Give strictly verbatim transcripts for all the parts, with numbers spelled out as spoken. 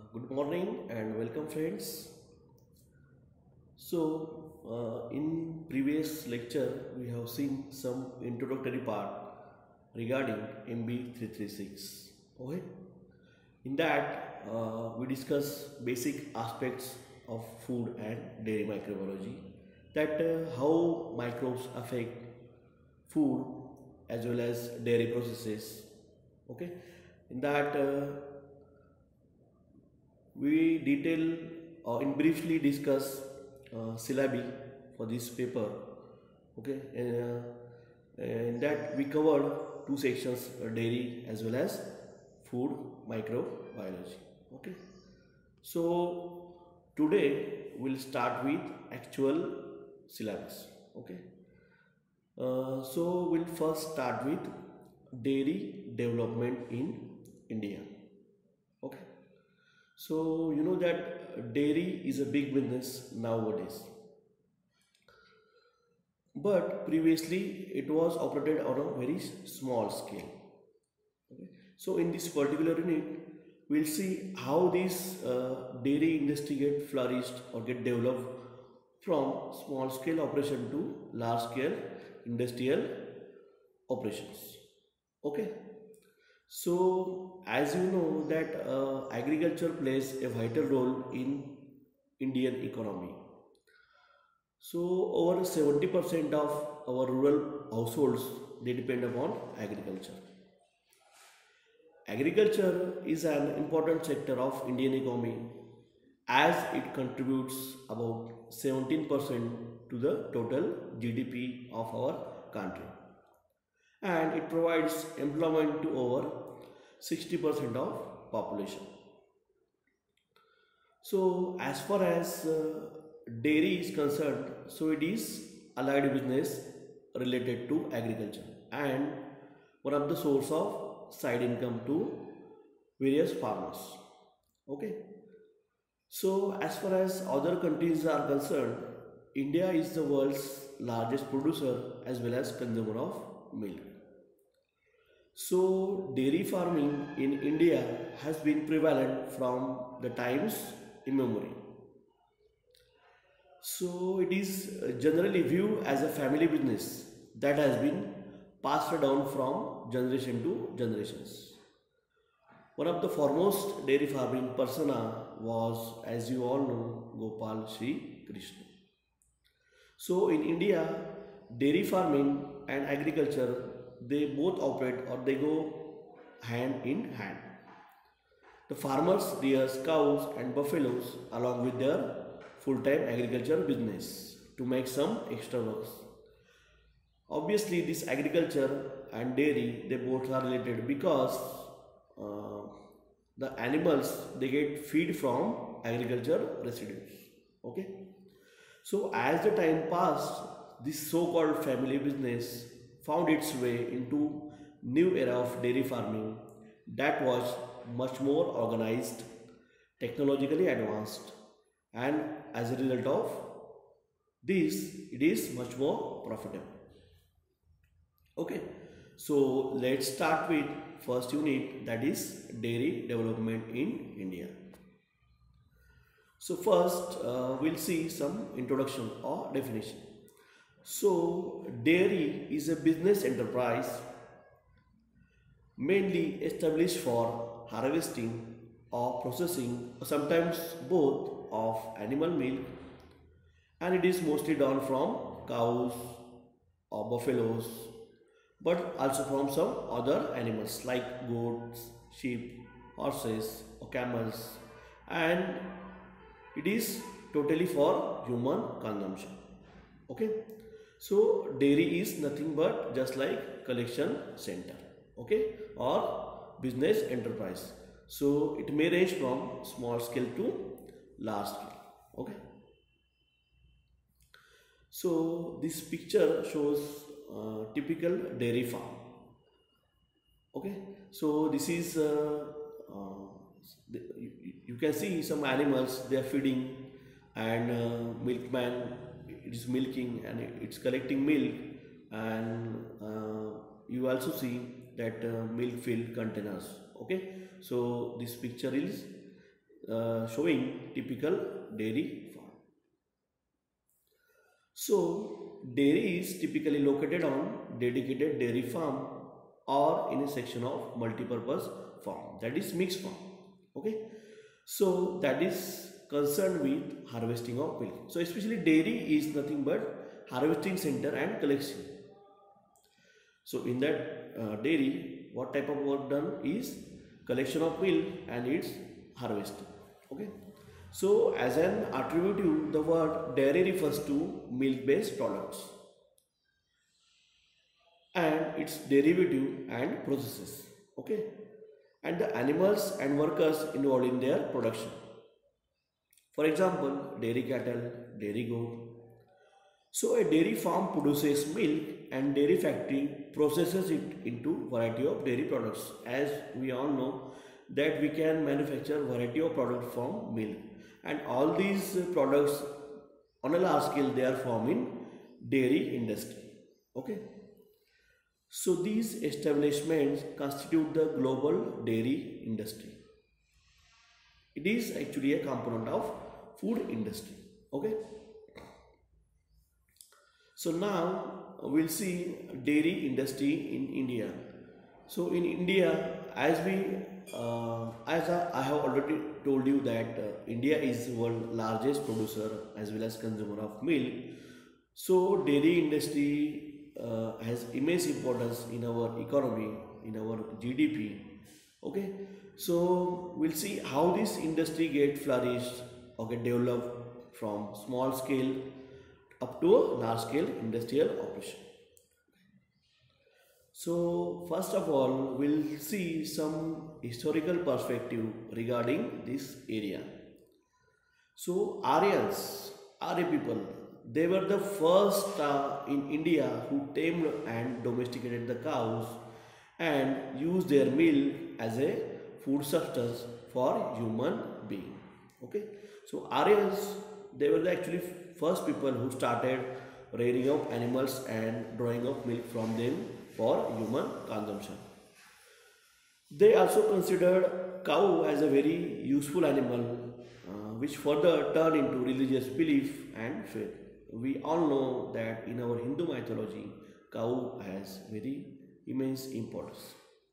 Good morning and welcome, friends. So, uh, in previous lecture, we have seen some introductory part regarding M B three thirty-six. Okay, in that uh, we discuss basic aspects of food and dairy microbiology, that uh, how microbes affect food as well as dairy processes. Okay, in that uh, we detail or in briefly discuss uh, syllabi for this paper. Okay, uh, in that we covered two sections, uh, dairy as well as food microbiology. Okay, so today we'll start with actual syllabus. Okay, uh, so we'll first start with dairy development in India. Okay, so you know that dairy is a big business nowadays, but previously it was operated on a very small scale. Okay. So in this particular unit, we'll see how this uh, dairy industry get flourished or get developed from small scale operation to large scale industrial operations. Okay. So as you know that uh, agriculture plays a vital role in Indian economy. So over seventy percent of our rural households, they depend upon agriculture. Agriculture is an important sector of Indian economy as it contributes about seventeen percent to the total G D P of our country, and it provides employment to over sixty percent of population. So as far as uh, dairy is concerned, so it is allied business related to agriculture and one of the source of side income to various farmers. Okay, so as far as other countries are concerned, India is the world's largest producer as well as consumer of milk. So dairy farming in India has been prevalent from the times immemorial. So it is generally viewed as a family business that has been passed down from generation to generations. One of the foremost dairy farming persona was, as you all know, Gopal Sri Krishna. So in India, dairy farming and agriculture, they both operate or they go hand in hand. The farmers rear cows and buffaloes along with their full-time agriculture business to make some extra works. Obviously, this agriculture and dairy, they both are related because uh, the animals, they get feed from agriculture residues. Okay, so as the time passed, this so-called family business found its way into new era of dairy farming that was much more organized, technologically advanced, and as a result of this, it is much more profitable. Okay, so let's start with first unit, that is dairy development in India. So first uh, we'll see some introduction or definition. So dairy is a business enterprise mainly established for harvesting or processing, or sometimes both, of animal milk, and it is mostly done from cows or buffaloes, but also from some other animals like goats, sheep, horses or camels, and it is totally for human consumption. Okay, so dairy is nothing but just like collection center, okay, or business enterprise. So it may range from small scale to large scale. Okay, so this picture shows uh, typical dairy farm. Okay, so this is uh, uh, the, you, you can see some animals, they are feeding, and uh, milkman, it is milking and it's collecting milk, and uh, you also see that uh, milk filled containers. Okay, so this picture is uh, showing typical dairy farm. So, dairy is typically located on dedicated dairy farm or in a section of multi-purpose farm, that is mixed farm. Okay, so that is concerned with harvesting of milk. So especially dairy is nothing but harvesting center and collection. So in that uh, dairy, what type of work done is collection of milk and its harvesting. Okay. So as an attributive, the word dairy refers to milk-based products and its derivative and processes. Okay, and the animals and workers involved in their production. For example, dairy cattle, dairy goat. So a dairy farm produces milk and dairy factory processes it into variety of dairy products. As we all know that we can manufacture variety of products from milk, and all these products on a large scale they are formed in dairy industry. Okay. So these establishments constitute the global dairy industry. It is actually a component of food industry. Okay. So now we'll see dairy industry in India. So in India, as we, uh, as I, I have already told you that uh, India is the world's largest producer as well as consumer of milk. So dairy industry uh, has immense importance in our economy, in our G D P. Okay, so we'll see how this industry get flourished or get developed from small scale up to a large scale industrial operation. So first of all, we'll see some historical perspective regarding this area. So Aryans, Arya people, they were the first uh, in India who tamed and domesticated the cows and used their milk as a food substance for human being. Okay, so Aryans, they were the actually first people who started rearing of animals and drawing of milk from them for human consumption. They also considered cow as a very useful animal, uh, which further turned into religious belief and faith. We all know that in our Hindu mythology, cow has very immense importance.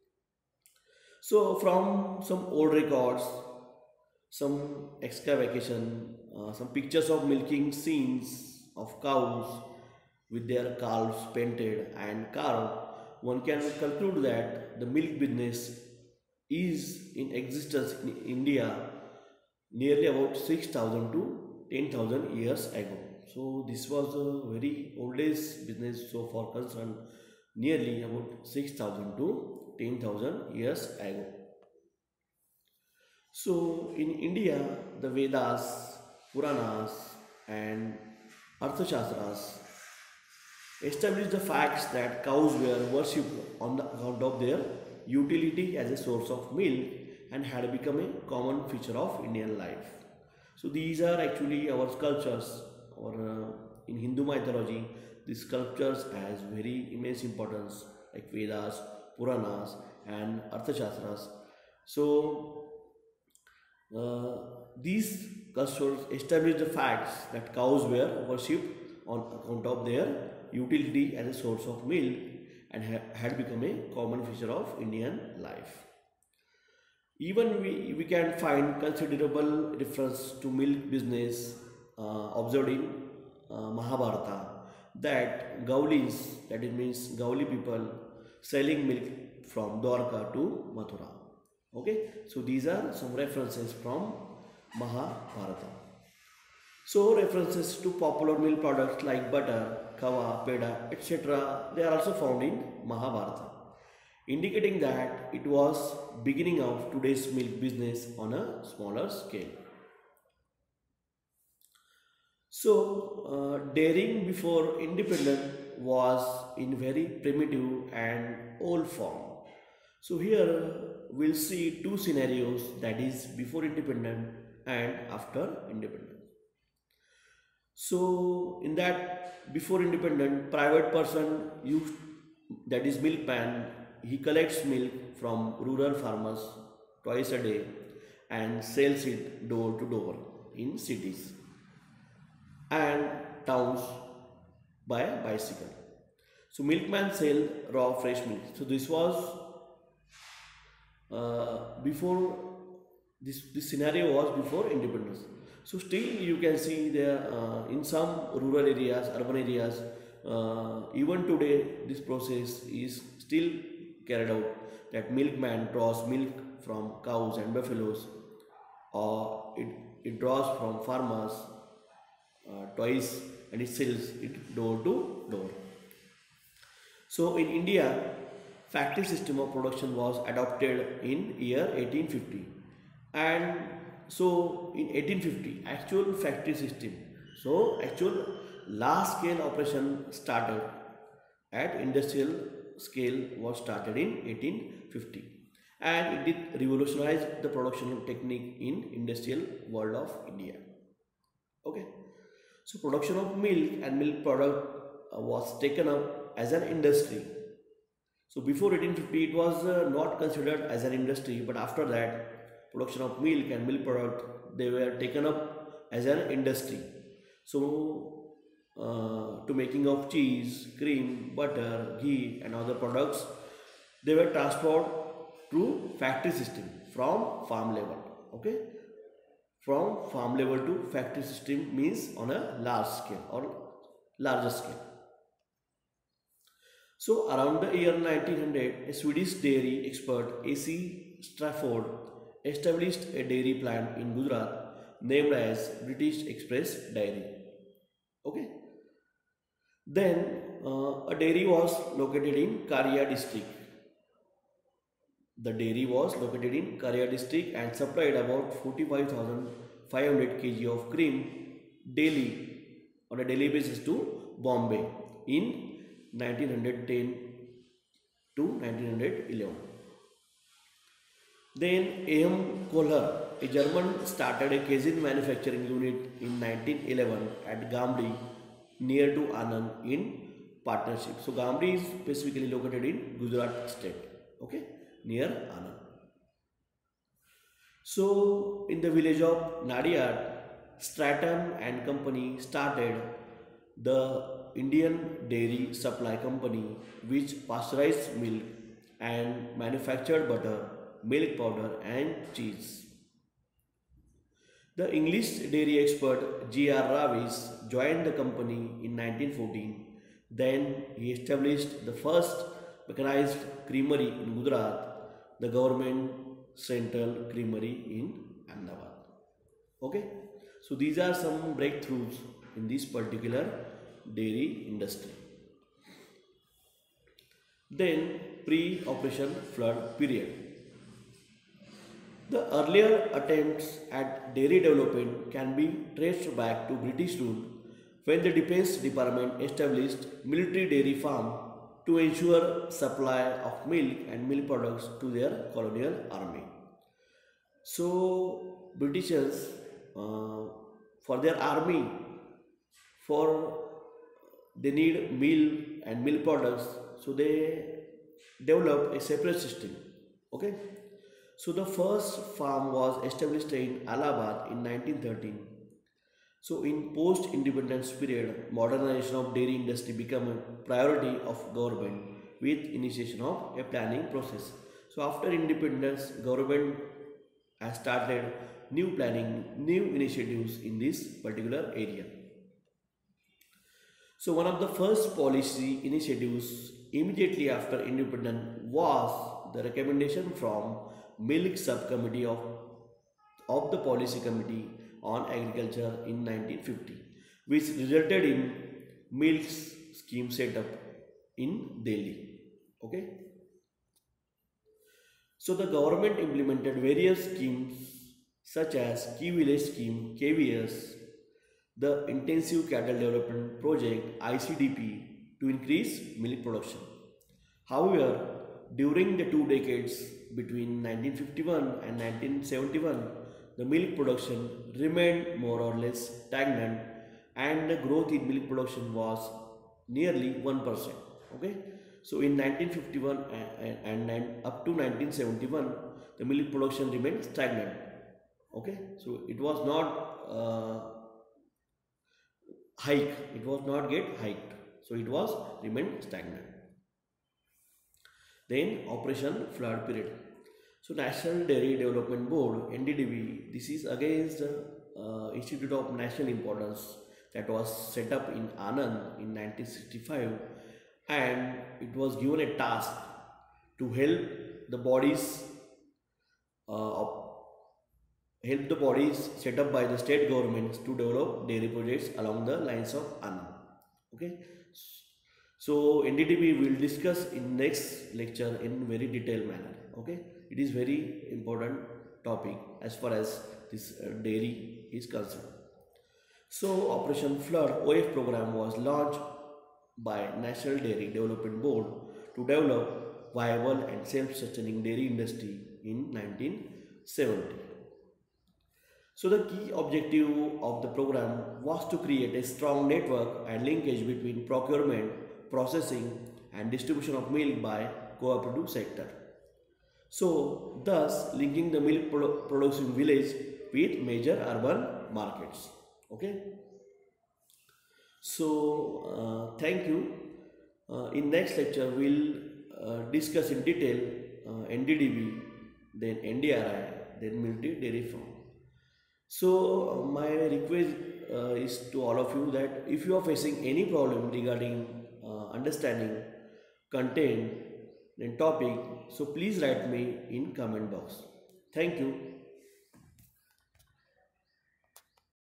So from some old records, some excavation, uh, some pictures of milking scenes of cows with their calves painted and carved, one can conclude that the milk business is in existence in India nearly about six thousand to ten thousand years ago. So this was a very oldest business so far concerned, nearly about six thousand to ten thousand years ago. So in India, the Vedas, Puranas and Arthashastras established the facts that cows were worshipped on the account of their utility as a source of milk and had become a common feature of Indian life. So these are actually our sculptures, or uh, in Hindu mythology, these sculptures has very immense importance like Vedas, Puranas and Arthashastras. So uh, these sculptures establish the facts that cows were worshipped on account of their utility as a source of milk and ha had become a common feature of Indian life. Even we, we can find considerable reference to milk business uh, observed in uh, Mahabharata, that Gaulis, that it means Gauli people, selling milk from Dwarka to Mathura. Okay, so these are some references from Mahabharata. So references to popular milk products like butter, kava, peda, et cetera, they are also found in Mahabharata, indicating that it was beginning of today's milk business on a smaller scale. So uh, dairying before independence was in very primitive and old form. So here we'll see two scenarios, that is before independence and after independence. So in that before independence, private person used, that is milkman, he collects milk from rural farmers twice a day and sells it door to door in cities and towns by bicycle. So milkman sell raw fresh milk. So this was uh, before this this scenario was before independence. So still you can see there uh, in some rural areas, urban areas, uh, even today this process is still carried out. That milkman draws milk from cows and buffaloes, or it, it draws from farmers uh, twice and it sells it door to door. So in India, factory system of production was adopted in year eighteen fifty, and so in eighteen fifty actual factory system, so actual large scale operation started at industrial scale was started in eighteen fifty, and it did revolutionize the production technique in industrial world of India. Okay, so production of milk and milk product uh, was taken up as an industry. So before eighteen fifty it was uh, not considered as an industry, but after that production of milk and milk product, they were taken up as an industry. So uh, to making of cheese, cream, butter, ghee and other products, they were transferred to factory system from farm level. Okay, from farm level to factory system means on a large scale or larger scale. So around the year nineteen hundred, a Swedish dairy expert A C Strafford established a dairy plant in Gujarat named as British Express Dairy. Okay. Then uh, a dairy was located in Karia district. The dairy was located in Karia district and supplied about forty-five thousand five hundred kilograms of cream daily on a daily basis to Bombay in nineteen ten to nineteen eleven. Then A M Kohler, a German, started a casein manufacturing unit in nineteen eleven at Gamdi near to Anand in partnership. So Gamdi is specifically located in Gujarat state, okay, near Anand. So in the village of Nadiad, Stratham and Company started the Indian Dairy Supply Company, which pasteurized milk and manufactured butter, milk powder and cheese. The English dairy expert G R Ravis joined the company in nineteen fourteen. Then he established the first mechanized creamery in Gujarat, the Government Central Creamery in Ahmedabad. Okay, so these are some breakthroughs in this particular dairy industry. Then pre-operation flood period. The earlier attempts at dairy development can be traced back to British rule, when the Defence Department established military dairy farm to ensure supply of milk and milk products to their colonial army. So Britishers uh, for their army, for they need milk and milk products, so they developed a separate system. Okay, so the first farm was established in Allahabad in nineteen thirteen. So in post-independence period, modernization of dairy industry became a priority of government with initiation of a planning process. So after independence, government has started new planning, new initiatives in this particular area. So one of the first policy initiatives immediately after independence was the recommendation from Milk Subcommittee of, of the Policy Committee on Agriculture in nineteen fifty, which resulted in milk scheme set up in Delhi. Okay. So the government implemented various schemes such as Key Village Scheme K V S, the Intensive Cattle Development Project I C D P to increase milk production. However, during the two decades between nineteen fifty-one and nineteen seventy-one, the milk production remained more or less stagnant and the growth in milk production was nearly one percent. Okay, so in nineteen fifty-one and, and, and up to nineteen seventy-one, the milk production remained stagnant. Okay, so it was not uh, hike, it was not get hiked, so it was remained stagnant. Then operation flood period. So National Dairy Development Board, N D D B, this is against uh, Institute of National Importance that was set up in Anand in nineteen sixty-five, and it was given a task to help the bodies uh, help the bodies set up by the state governments to develop dairy projects along the lines of Anand. Okay, so N D D B will discuss in next lecture in very detailed manner. Okay, it is very important topic as far as this uh, dairy is concerned. So Operation Flood O F program was launched by National Dairy Development Board to develop viable and self-sustaining dairy industry in nineteen seventy. So the key objective of the program was to create a strong network and linkage between procurement, processing and distribution of milk by cooperative sector. So thus linking the milk produ- producing village with major urban markets. Okay. So uh, thank you. Uh, in next lecture we'll uh, discuss in detail uh, N D D B, then N D R I, then Milk Dairy Farm. So uh, my request uh, is to all of you that if you are facing any problem regarding uh, understanding content and topic, so please write me in comment box. Thank you.